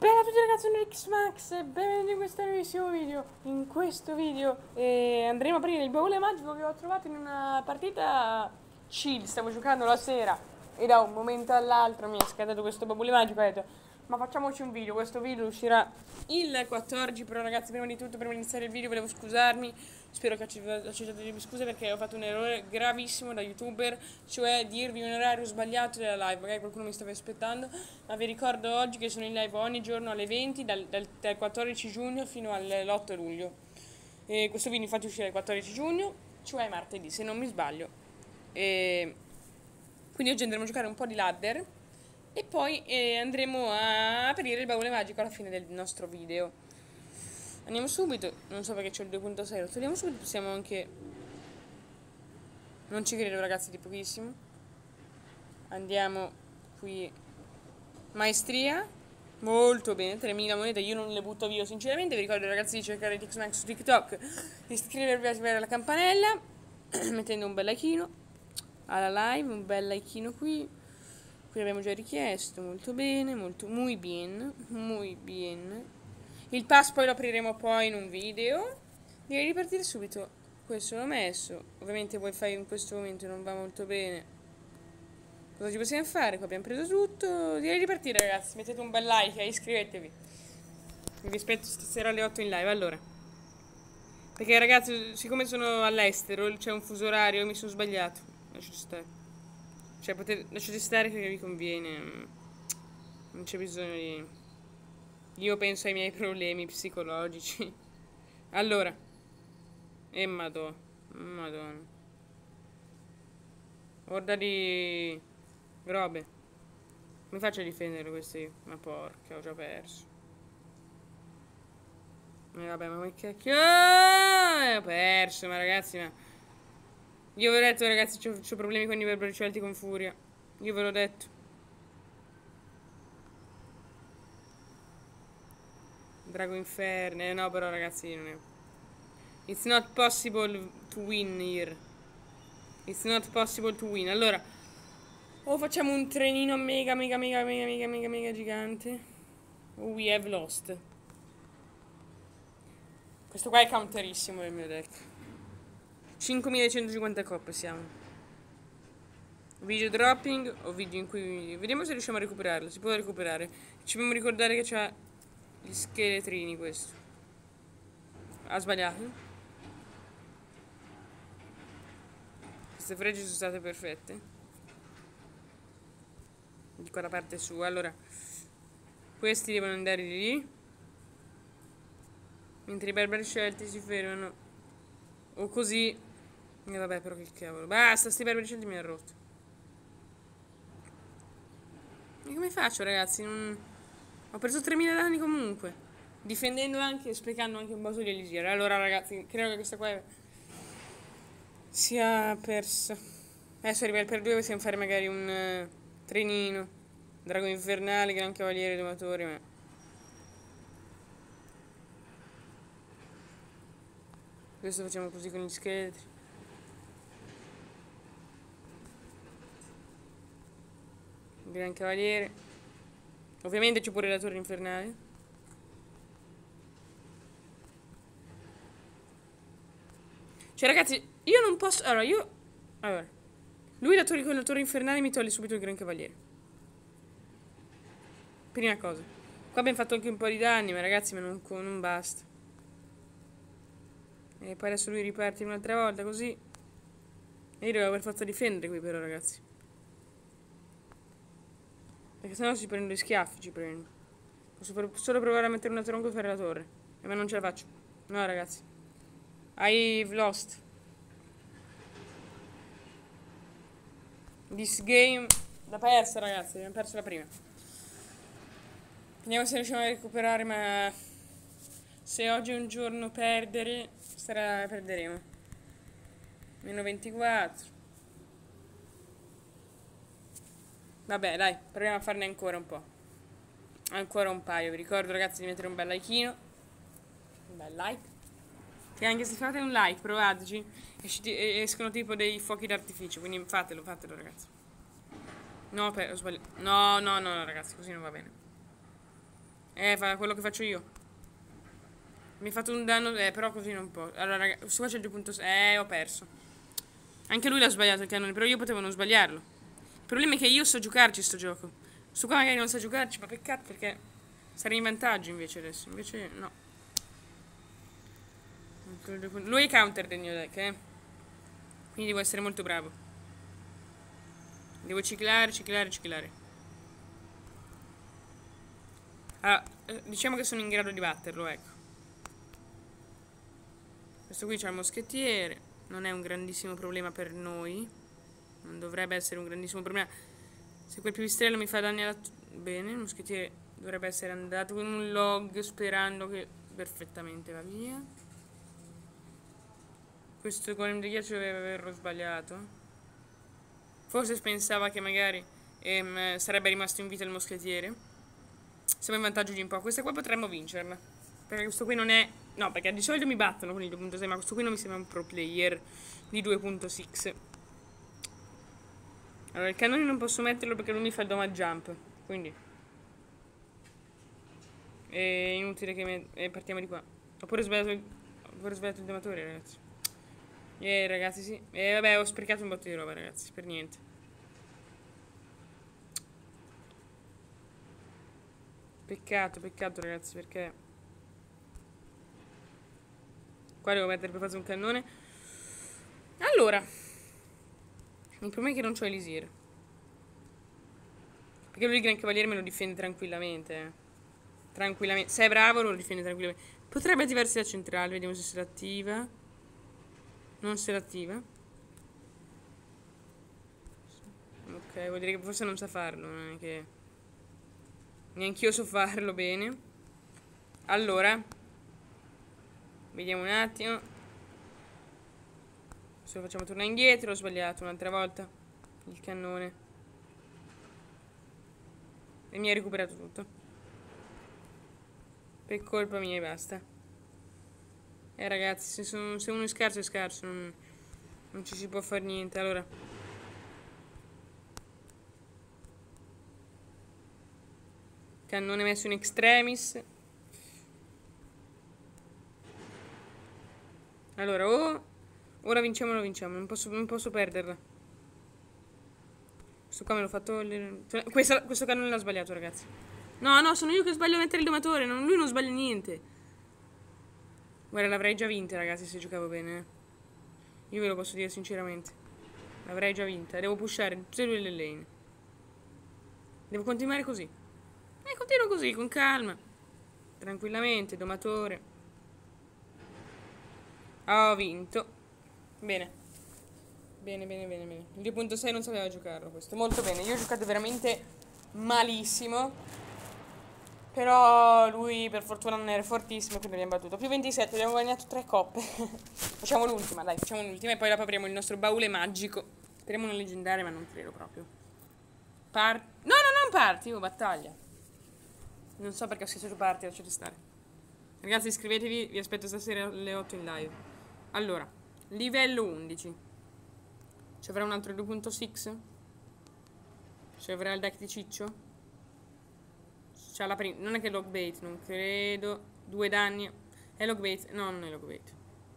Bella a tutti ragazzi, sono X-Max e benvenuti in questo nuovissimo video. In questo video andremo a aprire il baule magico che ho trovato in una partita chill. Stavo giocando la sera e da un momento all'altro mi è scattato questo baule magico e ho detto ma facciamoci un video. Questo video uscirà il 14, però ragazzi prima di tutto, prima di iniziare il video volevo scusarmi. Spero che accettate le mie scuse perché ho fatto un errore gravissimo da youtuber, cioè dirvi un orario sbagliato della live. Magari qualcuno mi stava aspettando, ma vi ricordo oggi che sono in live ogni giorno alle 20 dal 14 giugno fino all'8 luglio. E questo video infatti uscirà il 14 giugno, cioè martedì se non mi sbaglio. E quindi oggi andremo a giocare un po' di ladder e poi andremo a aprire il baule magico alla fine del nostro video. Andiamo subito, non so perché c'è il 2.6, lo togliamo subito, possiamo anche... Non ci credo ragazzi, di pochissimo. Andiamo qui. Maestria. Molto bene, 3000 monete, io non le butto via sinceramente. Vi ricordo ragazzi di cercare X-Max su TikTok, di iscrivervi e attivare la campanella, mettendo un bel likeino alla live, un bel likeino qui. Qui abbiamo già richiesto, molto bene, muy bien, muy bien. Il pass poi lo apriremo poi in un video. Direi di partire subito. Questo l'ho messo. Ovviamente il wifi in questo momento non va molto bene. Cosa ci possiamo fare? Qua abbiamo preso tutto. Direi di partire ragazzi. Mettete un bel like e iscrivetevi. Vi aspetto stasera alle 8 in live. Allora, perché ragazzi, siccome sono all'estero, c'è un fuso orario, mi sono sbagliato. Lasciate stare. Cioè, lasciate stare che vi conviene. Non c'è bisogno di... Io penso ai miei problemi psicologici. Allora. Madonna. Guarda di... robe. Come faccio a difendere questi io? Ma porca, ho già perso. Vabbè, ma che cacchio... ho perso, ma ragazzi, ma... Io ve l'ho detto, ragazzi, c'ho problemi con i verbali con furia. Io ve l'ho detto. Drago Inferne. No, però, ragazzi, non è... It's not possible to win here. It's not possible to win. Allora, o facciamo un trenino mega gigante, o we have lost. Questo qua è counterissimo nel mio deck. 5150 coppe siamo. Video dropping o video in cui... Vediamo se riusciamo a recuperarlo. Si può recuperare. Ci dobbiamo ricordare che c'ha gli scheletrini questo. Ha sbagliato. Queste fregge sono state perfette. Di quella parte sua. Allora, questi devono andare di lì, mentre i barbari scelti si fermano. O così. E vabbè, però che cavolo. Basta, sti barbari scelti mi hanno rotto. E come faccio, ragazzi? Ho preso 3000 danni comunque. Difendendo anche, sprecando anche un boss di Elisir. Allora, ragazzi, credo che questa qua sia persa. Adesso arriva il per 2, possiamo fare magari un trenino. Drago infernale, gran cavaliere domatore, ma... Questo facciamo così con gli scheletri. Gran cavaliere. Ovviamente c'è pure la torre infernale. Cioè ragazzi, io non posso... Allora, lui con la torre infernale mi toglie subito il gran cavaliere. Prima cosa. Qua abbiamo fatto anche un po' di danni, ma ragazzi, ma non basta. E poi adesso lui riparte un'altra volta, così. E io devo per forza difendere qui però, ragazzi. Perché sennò si prendono gli schiaffi, ci prendo. Posso solo provare a mettere una tronco e fare la torre. Ma non ce la faccio. No, ragazzi. I've lost. This game... L'ha persa, ragazzi. Abbiamo perso la prima. Vediamo se riusciamo a recuperare, ma... Se oggi è un giorno perdere, perderemo. Meno 24. Vabbè, dai, proviamo a farne ancora un po'. Ancora un paio. Vi ricordo, ragazzi, di mettere un bel likeino. Un bel like. Che anche se fate un like, provateci, escono tipo dei fuochi d'artificio. Quindi fatelo, ragazzi. No, ho sbagliato. No, ragazzi, così non va bene. Fa quello che faccio io. Mi ha fatto un danno, però così non può. Allora, raga, questo qua c'è il 2.6. Ho perso. Anche lui l'ha sbagliato il cannone, però io potevo non sbagliarlo. Il problema è che io so giocarci sto gioco. Su qua magari non sa giocarci, ma peccato perché sarei in vantaggio invece adesso. Invece no. Lui è counter del mio deck, Quindi devo essere molto bravo. Devo ciclare, ciclare, ciclare. Allora, diciamo che sono in grado di batterlo, ecco. Questo qui c'ha il moschettiere. Non è un grandissimo problema per noi. Non dovrebbe essere un grandissimo problema. Se quel pipistrello mi fa danni alla... Bene, il moschettiere dovrebbe essere andato con un log sperando che perfettamente va via. Questo golem di ghiaccio deve averlo sbagliato. Forse pensava che magari sarebbe rimasto in vita il moschettiere. Siamo in vantaggio di un po'. Questa qua potremmo vincerla. Perché questo qui non è... No, perché di solito mi battono con il 2.6, ma questo qui non mi sembra un pro player di 2.6. Allora, il cannone non posso metterlo perché lui mi fa il damage jump. Quindi è inutile che partiamo di qua. Oppure ho sbagliato il damatore, ragazzi. Ragazzi, sì. Vabbè, ho sprecato un botto di roba, ragazzi. Per niente. Peccato, ragazzi, perché... Qua devo mettere per forza un cannone. Allora, il problema è che non c'ho Elisir. Perché lui il Gran Cavaliere me lo difende tranquillamente. Tranquillamente. Se è bravo lo difende tranquillamente. Potrebbe attivarsi la centrale, vediamo se se l'attiva. Non se l'attiva. Ok, vuol dire che forse non sa farlo. Non è che... Neanch'io so farlo bene. Allora, vediamo un attimo. Se lo facciamo tornare indietro. Ho sbagliato un'altra volta il cannone. E mi ha recuperato tutto. Per colpa mia e basta. Ragazzi, se uno è scarso è scarso. Non ci si può fare niente. Allora, cannone messo in extremis. Allora, ora vinciamo o lo vinciamo. Non posso perderla. Questo qua me l'ho fatto togliere. Questo cannone l'ha sbagliato, ragazzi. No, sono io che sbaglio a mettere il domatore. Lui non sbaglia niente. Guarda, l'avrei già vinta, ragazzi, se giocavo bene. Io ve lo posso dire sinceramente. L'avrei già vinta. Devo pushare tutte e due le lane. Devo continuare così. E continuo così, con calma. Tranquillamente, domatore. Ho vinto. Bene. Bene. Il 2.6 non sapeva giocarlo questo. Molto bene. Io ho giocato veramente malissimo. Però lui per fortuna non era fortissimo, quindi abbiamo battuto. Più 27, abbiamo guadagnato 3 coppe. Facciamo l'ultima, dai, facciamo l'ultima e poi dopo apriamo il nostro baule magico. Speriamo una leggendaria, ma non credo proprio. No, non parti, battaglia. Non so perché ho scritto parti, lasciate stare. Ragazzi, iscrivetevi, vi aspetto stasera alle 8 in live. Allora, livello 11. Ci avrà un altro 2.6? Ci avrà il deck di Ciccio? C'ha la prima. Non è che è log bait, non credo. 2 danni. È log bait? No, non è log bait.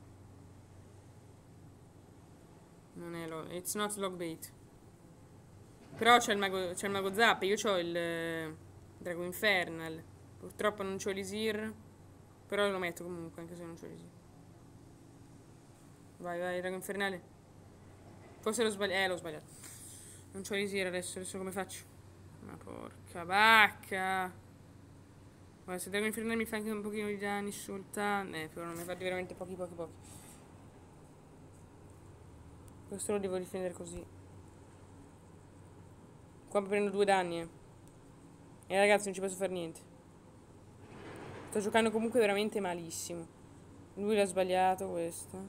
Non è log. It's not log bait. Però c'è il mago Zap. Io c'ho il Drago Infernal. Purtroppo non c'ho l'Isir. Però lo metto comunque, anche se non c'ho l'Isir. Vai, Drago Infernale. Forse l'ho sbagliato. L'ho sbagliato. Non c'ho l'Isir adesso come faccio? Ma porca vacca. Guarda, se Drago Infernale mi fa anche un pochino di danni soltanto. Però non mi fa veramente pochi. Questo lo devo difendere così. Qua prendo 2 danni, ragazzi, non ci posso fare niente. Sto giocando comunque veramente malissimo. Lui l'ha sbagliato questo.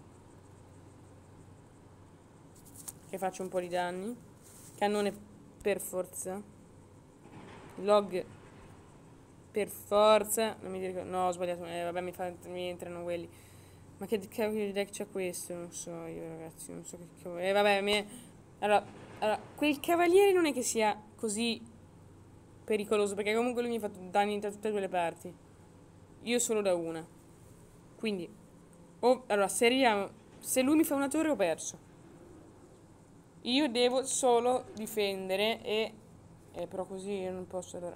Che faccio un po' di danni. Cannone per forza. Log per forza. Non mi dico. No, ho sbagliato. Vabbè, mi entrano quelli. Ma che cavolo di deck c'è questo? Non so io, ragazzi. Non so che cavolo. Vabbè, allora, quel cavaliere non è che sia così pericoloso, perché comunque lui mi ha fatto danni da tutte quelle parti. Io solo da una. Quindi, allora, se lui mi fa una torre ho perso. Io devo solo difendere però così io non posso, allora.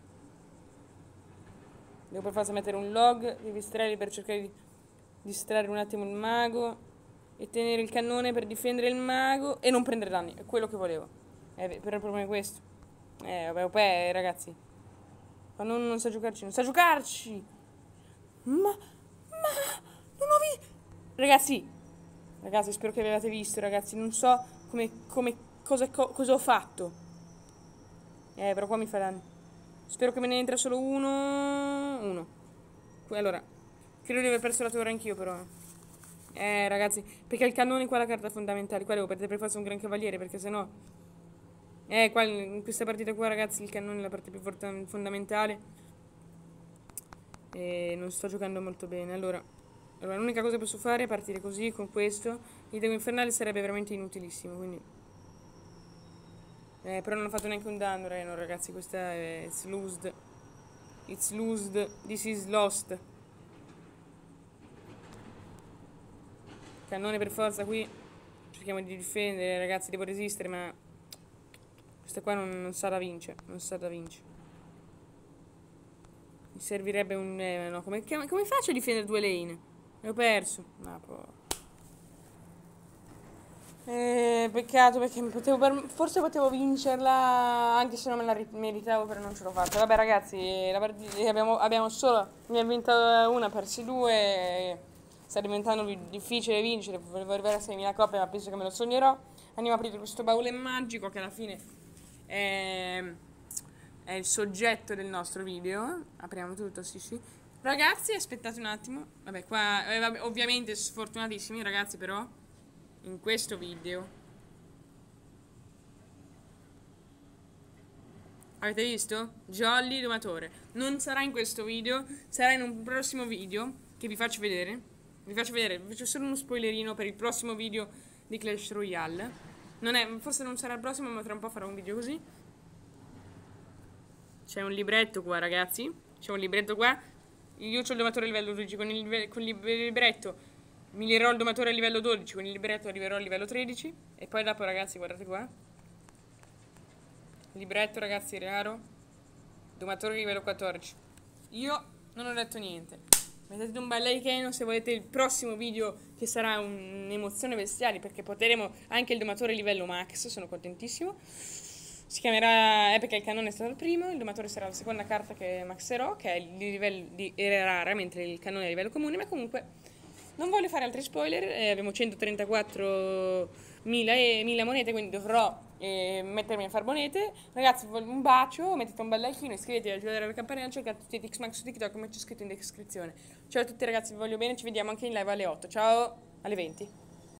Devo per forza mettere un log di distrarli per cercare di distrarre un attimo il mago e tenere il cannone per difendere il mago e non prendere danni. È quello che volevo. Però il problema è questo. Vabbè, OP, ragazzi. Quando uno non sa giocarci, non sa giocarci! Non ho visto! Ragazzi, spero che abbiate visto, ragazzi. Non so cosa ho fatto. Però qua mi fa danni. Spero che me ne entra solo uno. Allora, credo di aver perso la torre anch'io, però. Ragazzi, perché il cannone qua è la carta fondamentale. Qua devo perdere per forza un gran cavaliere, perché sennò... qua in questa partita qua, ragazzi, il cannone è la parte più fondamentale. E non sto giocando molto bene. Allora, l'unica cosa che posso fare è partire così, con questo. Il Devo Infernale sarebbe veramente inutilissimo, quindi... però non ho fatto neanche un danno, no, ragazzi, questa è... It's lost. It's lost. This is lost. Cannone per forza qui. Cerchiamo di difendere, ragazzi, devo resistere, ma... Questa qua non sa da vincere. Non sa da vincere. Mi servirebbe un... no, come faccio a difendere due lane? Ne ho perso. Peccato, perché forse potevo vincerla, anche se non me la meritavo, però non ce l'ho fatta. Vabbè, ragazzi, la partita abbiamo solo... Mi ha vinto una, persi due. Sta diventando difficile vincere. Volevo arrivare a 6.000 coppe, ma penso che me lo sognerò. Andiamo a aprire questo baule magico, che alla fine è il soggetto del nostro video. Apriamo tutto, sì. Ragazzi, aspettate un attimo. Vabbè, qua ovviamente sfortunatissimi, ragazzi, però in questo video avete visto? Jolly Domatore. Non sarà in questo video, sarà in un prossimo video che vi faccio vedere. Vi faccio solo uno spoilerino per il prossimo video di Clash Royale. Forse non sarà il prossimo, ma tra un po' farò un video così. C'è un libretto qua, ragazzi. C'è un libretto qua. Io ho il domatore a livello 12. Con il libretto migliorerò il domatore a livello 12. Con il libretto arriverò a livello 13. E poi dopo, ragazzi, guardate qua. Libretto, ragazzi, raro. Domatore a livello 14. Io non ho detto niente. Mettete un bel like se volete il prossimo video, che sarà un'emozione bestiale, perché potremo anche il domatore livello max. Sono contentissimo. Si chiamerà, perché il cannone è stato il primo. Il domatore sarà la seconda carta che maxerò, che è il livello di rara, mentre il cannone è a livello comune. Ma comunque non voglio fare altri spoiler. Abbiamo 134.000 monete, quindi dovrò mettermi a fare monete. Ragazzi, un bacio, mettete un bel like, iscrivetevi, attivate la campanella, cercate tutti i Xmax su TikTok, come c'è scritto in descrizione. Ciao a tutti, ragazzi, vi voglio bene, ci vediamo anche in live alle 8. Ciao, alle 20.